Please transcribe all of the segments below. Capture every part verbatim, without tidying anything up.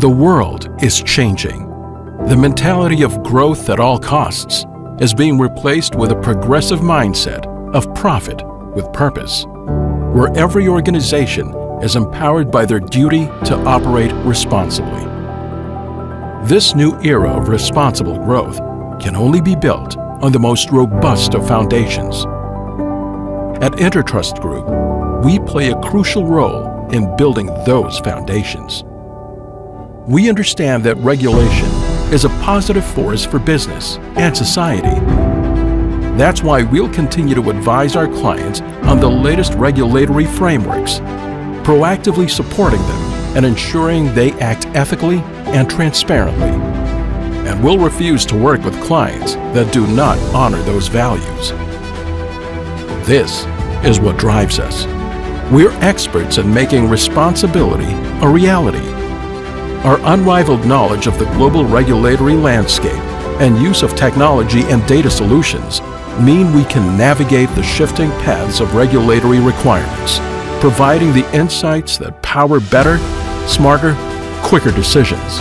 The world is changing. The mentality of growth at all costs is being replaced with a progressive mindset of profit with purpose, where every organization is empowered by their duty to operate responsibly. This new era of responsible growth can only be built on the most robust of foundations. At Intertrust Group, we play a crucial role in building those foundations. We understand that regulation is a positive force for business and society. That's why we'll continue to advise our clients on the latest regulatory frameworks, proactively supporting them and ensuring they act ethically and transparently. And we'll refuse to work with clients that do not honor those values. This is what drives us. We're experts in making responsibility a reality. Our unrivaled knowledge of the global regulatory landscape and use of technology and data solutions mean we can navigate the shifting paths of regulatory requirements, providing the insights that power better, smarter, quicker decisions.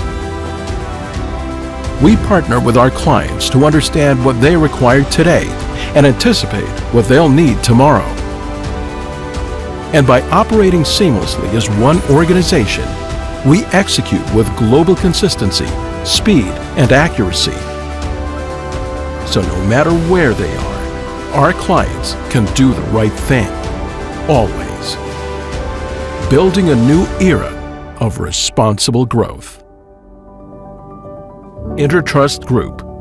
We partner with our clients to understand what they require today and anticipate what they'll need tomorrow. And by operating seamlessly as one organization, we execute with global consistency, speed, and accuracy. So no matter where they are, our clients can do the right thing, always. Building a new era of responsible growth. Intertrust Group.